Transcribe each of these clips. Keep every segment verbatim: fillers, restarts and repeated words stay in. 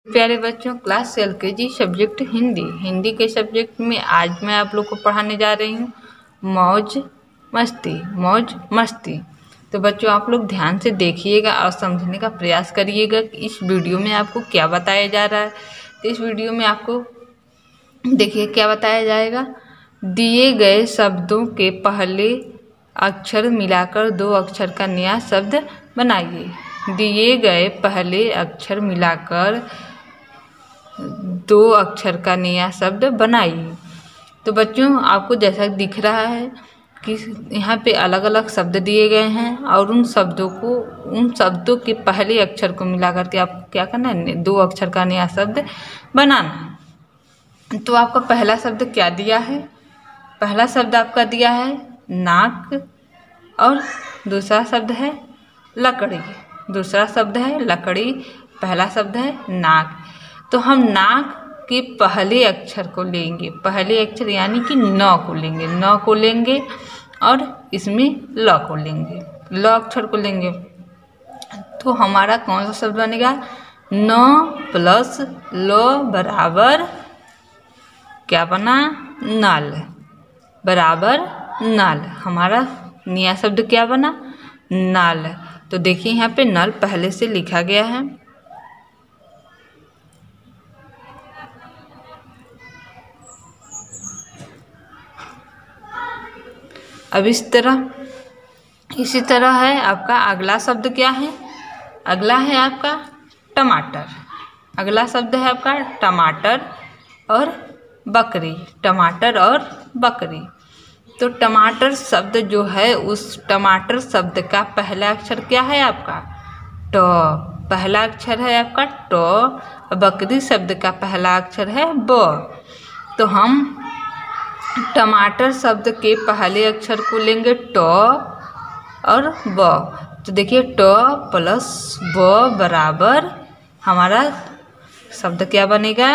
प्यारे बच्चों, class L के जी सब्जेक्ट हिंदी हिंदी के सब्जेक्ट में आज मैं आप लोग को पढ़ाने जा रही हूँ मौज मस्ती मौज मस्ती। तो बच्चों आप लोग ध्यान से देखिएगा और समझने का प्रयास करिएगा कि इस वीडियो में आपको क्या बताया जा रहा है। तो इस वीडियो में आपको देखिए क्या बताया जाएगा। दिए गए शब्दों के पहले अक्षर मिलाकर दो अक्षर का नया शब्द बनाइए। दिए गए पहले अक्षर मिलाकर दो अक्षर का नया शब्द बनाइए। तो बच्चों आपको जैसा दिख रहा है कि यहाँ पे अलग अलग शब्द दिए गए हैं और उन शब्दों को उन शब्दों के पहले अक्षर को मिला करके आपको क्या करना है, दो अक्षर का नया शब्द बनाना है। तो आपका पहला शब्द क्या दिया है? पहला शब्द आपका दिया है नाक और दूसरा शब्द है लकड़ी। दूसरा शब्द है लकड़ी, पहला शब्द है नाक। तो हम नाक के पहले अक्षर को लेंगे, पहले अक्षर यानी कि न को लेंगे, न को लेंगे और इसमें ल को लेंगे, ल अक्षर को लेंगे। तो हमारा कौन सा शब्द बनेगा? न प्लस ल बराबर क्या बना? नल, बराबर नल। हमारा नया शब्द क्या बना? नल। तो देखिए यहाँ पे नल पहले से लिखा गया है। अब इस तरह इसी तरह है आपका अगला शब्द क्या है? अगला है आपका टमाटर। अगला शब्द है आपका टमाटर और बकरी, टमाटर और बकरी। तो टमाटर शब्द जो है उस टमाटर शब्द का पहला अक्षर क्या है आपका? ट। पहला अक्षर है आपका ट। बकरी शब्द का पहला अक्षर है ब। तो हम टमाटर शब्द के पहले अक्षर को लेंगे ट और ब। तो देखिए ट प्लस ब बराबर हमारा शब्द क्या बनेगा?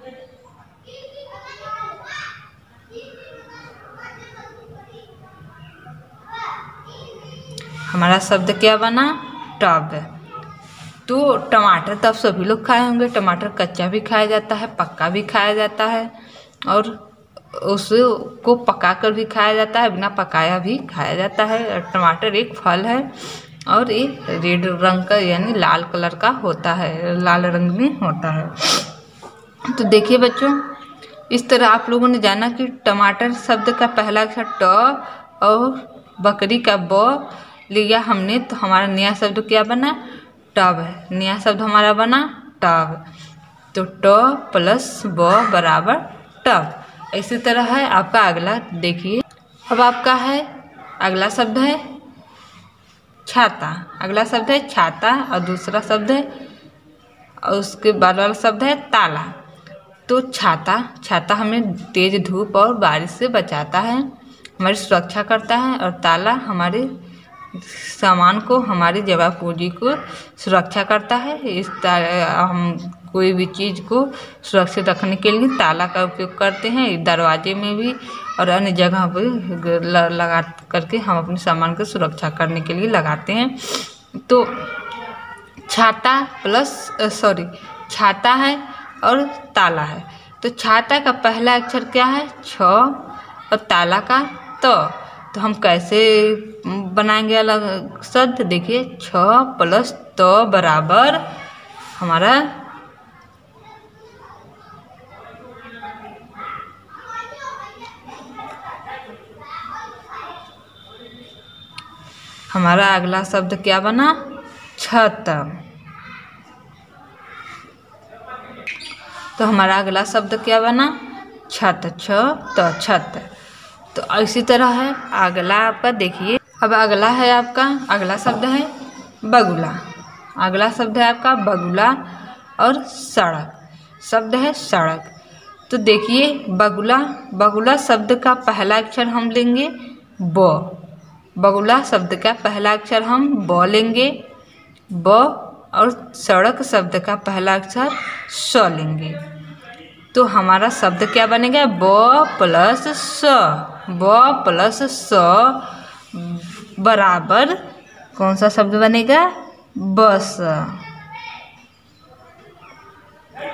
हमारा शब्द क्या बना? टब। तो टमाटर तो आप सभी लोग खाए होंगे। टमाटर कच्चा भी खाया जाता है, पक्का भी खाया जाता है और उसको पका कर भी खाया जाता है, बिना पकाया भी खाया जाता है। टमाटर एक फल है और एक रेड रंग का यानी लाल कलर का होता है, लाल रंग में होता है। तो देखिए बच्चों, इस तरह आप लोगों ने जाना कि टमाटर शब्द का पहला अक्षर ट और बकरी का ब लिया हमने। तो हमारा नया शब्द क्या बना? टब है। नया शब्द हमारा बना टब। तो ट प्लस ब बराबर टब। इसी तरह है आपका अगला। देखिए अब आपका है अगला शब्द है छाता। अगला शब्द है छाता और दूसरा शब्द है और उसके बाद वाला शब्द है ताला। तो छाता छाता हमें तेज धूप और बारिश से बचाता है, हमारी सुरक्षा करता है। और ताला हमारे सामान को, हमारी जमा पूंजी को सुरक्षा करता है। इस हम कोई भी चीज़ को सुरक्षित रखने के लिए ताला का उपयोग करते हैं, दरवाजे में भी और अन्य जगह पर लगा करके हम अपने सामान को सुरक्षा करने के लिए लगाते हैं। तो छाता प्लस सॉरी छाता है और ताला है। तो छाता का पहला अक्षर क्या है? छ और ताला का त। तो हम कैसे बनाएंगे अलग शब्द? देखिए छ प्लस त बराबर हमारा हमारा अगला शब्द क्या बना? छत। तो हमारा अगला शब्द क्या बना? छत। छ त छत। तो इसी तरह है अगला आपका। देखिए अब अगला है आपका अगला शब्द है बगुला। अगला शब्द है आपका बगुला और सड़क। शब्द है सड़क। तो देखिए बगुला बगुला शब्द का पहला अक्षर हम लेंगे ब। बगुला शब्द का पहला अक्षर हम ब लेंगे, ब। और सड़क शब्द का पहला अक्षर स लेंगे। तो हमारा शब्द क्या बनेगा? ब प्लस स। ब प्लस स बराबर कौन सा शब्द बनेगा? बस।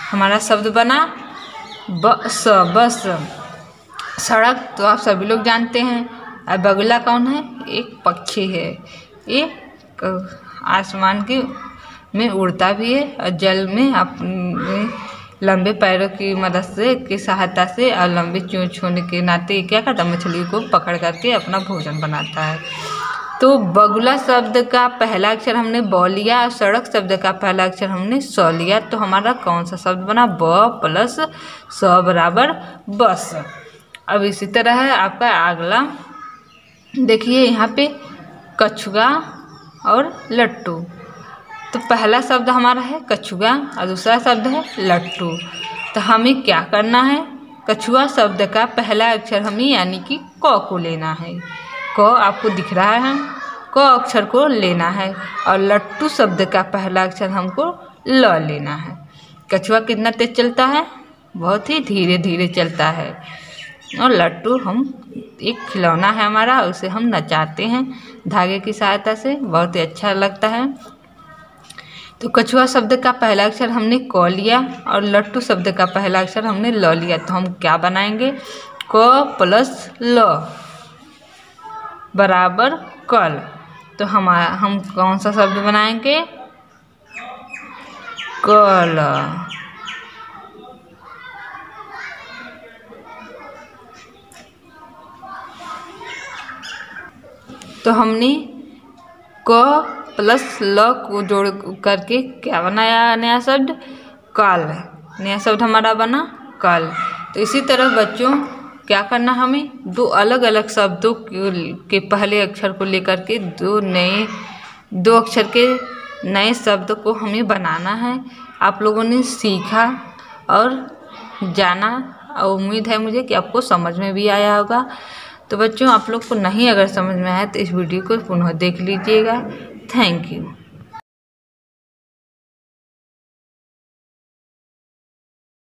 हमारा शब्द बना बस। बस। सड़क तो आप सभी लोग जानते हैं। अब बगुला कौन है? एक पक्षी है। ये आसमान के में उड़ता भी है और जल में अपने लंबे पैरों की मदद से की सहायता से और लंबी चोंच होने के नाते क्या करता है? मछली को पकड़ करके अपना भोजन बनाता है। तो बगुला शब्द का पहला अक्षर हमने ब लिया और सड़क शब्द का पहला अक्षर हमने स लिया। तो हमारा कौन सा शब्द बना? ब प्लस स बराबर बस। अब इसी तरह है आपका अगला, देखिए यहाँ पे कछुआ और लट्टू। तो पहला शब्द हमारा है कछुआ और दूसरा शब्द है लट्टू। तो हमें क्या करना है? कछुआ शब्द का पहला अक्षर हमें यानी कि क को लेना है। क आपको दिख रहा है, क अक्षर को लेना है और लट्टू शब्द का पहला अक्षर हमको ल लेना है। कछुआ कितना तेज चलता है? बहुत ही धीरे धीरे चलता है। और लट्टू हम एक खिलौना है हमारा, उसे हम नचाते हैं धागे की सहायता से, बहुत ही अच्छा लगता है। तो कछुआ शब्द का पहला अक्षर हमने क लिया और लट्टू शब्द का पहला अक्षर हमने ल लिया। तो हम क्या बनाएंगे? क प्लस ल बराबर कल। तो हम हम कौन सा शब्द बनाएंगे? कल। तो हमने क प्लस ल को जोड़ करके क्या बनाया? नया शब्द काल। नया शब्द हमारा बना काल। तो इसी तरह बच्चों क्या करना, हमें दो अलग अलग शब्दों के पहले अक्षर को लेकर के दो नए दो अक्षर के नए शब्द को हमें बनाना है। आप लोगों ने सीखा और जाना और उम्मीद है मुझे कि आपको समझ में भी आया होगा। तो बच्चों आप लोग को नहीं अगर समझ में आया तो इस वीडियो को पुनः देख लीजिएगा। Thank you.